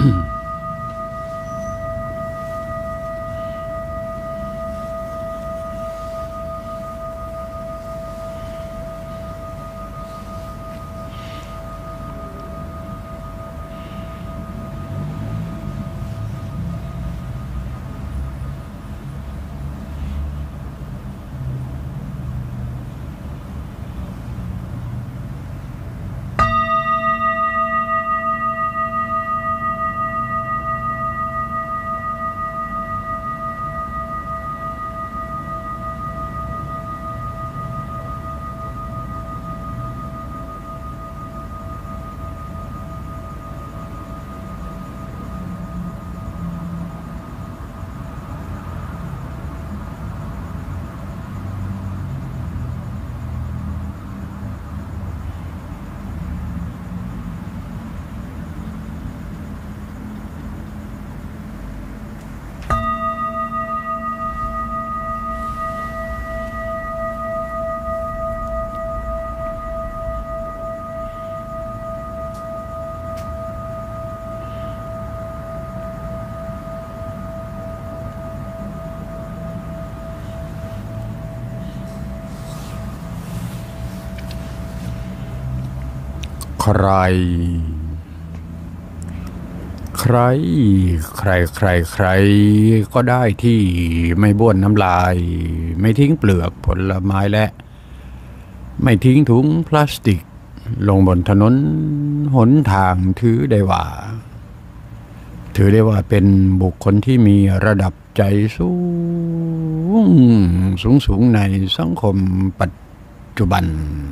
ใครใครใครใครใครก็ได้ที่ไม่บ้วนน้ำลายไม่ทิ้งเปลือกผลไม้และไม่ทิ้งถุงพลาสติกลงบนถนนหนทางถือได้ว่าเป็นบุคคลที่มีระดับใจสูงในสังคมปัจจุบัน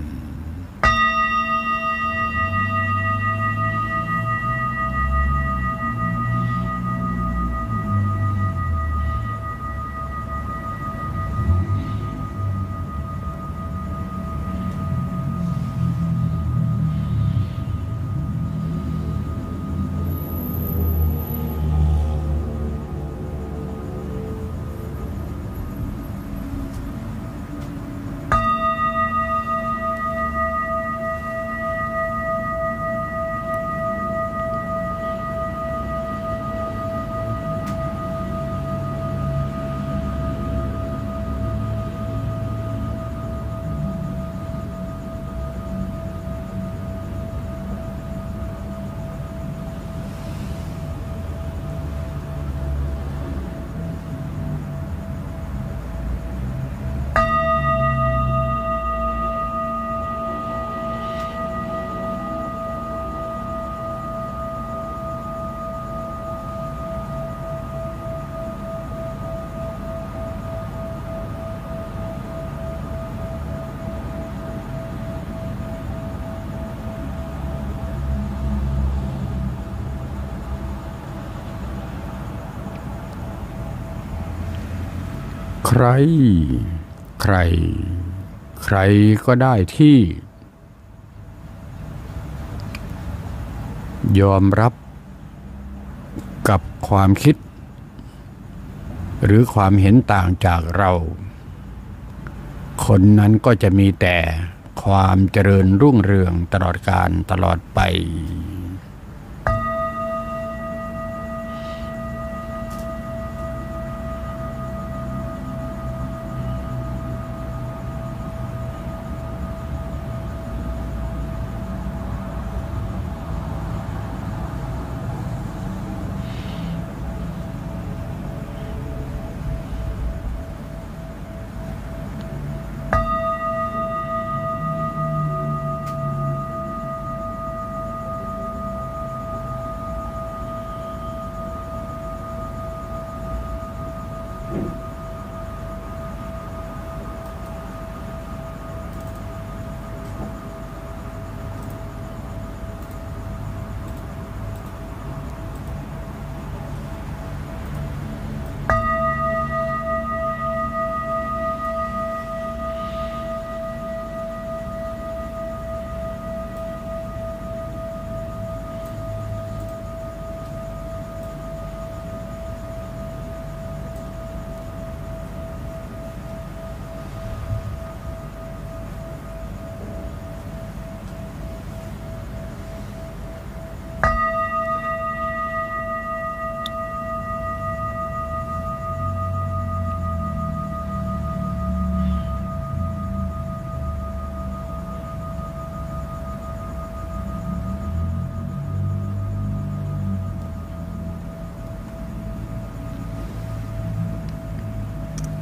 ใครก็ได้ที่ยอมรับกับความคิดหรือความเห็นต่างจากเราคนนั้นก็จะมีแต่ความเจริญรุ่งเรืองตลอดกาลตลอดไป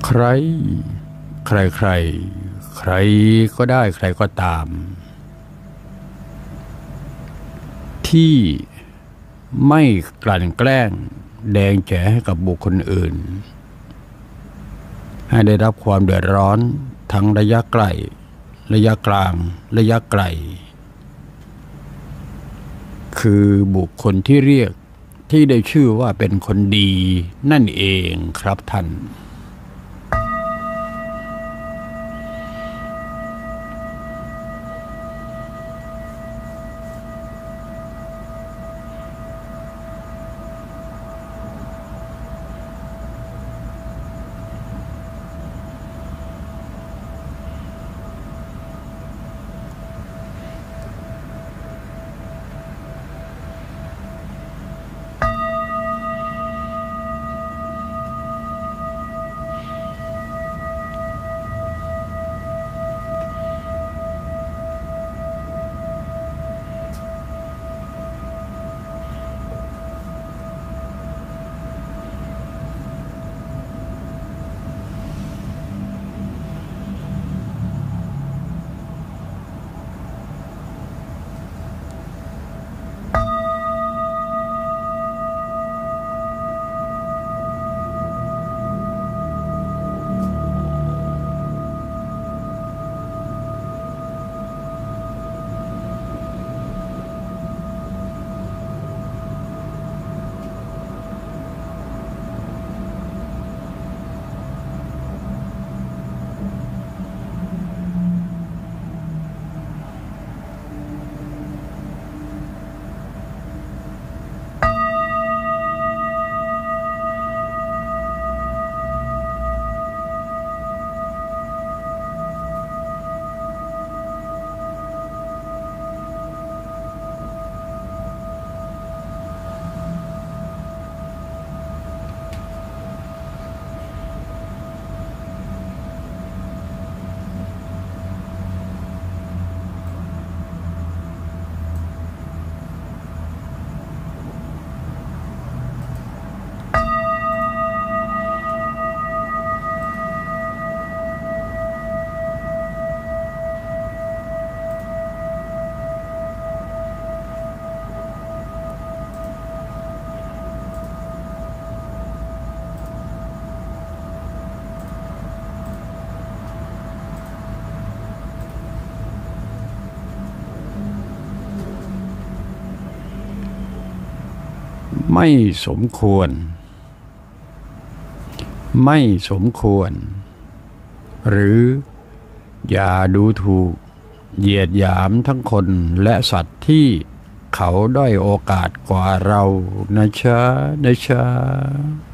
ใครใครใครใครก็ได้ใครก็ตามที่ไม่กลั่นแกล้งแดงแฉให้กับบุคคลอื่นให้ได้รับความเดือดร้อนทั้งระยะใกล้ระยะกลางระยะไกลคือบุคคลที่เรียกที่ได้ชื่อว่าเป็นคนดีนั่นเองครับท่านไม่สมควรไม่สมควรหรืออย่าดูถูกเหยียดหยามทั้งคนและสัตว์ที่เขาด้อยโอกาสกว่าเรานะจ๊ะ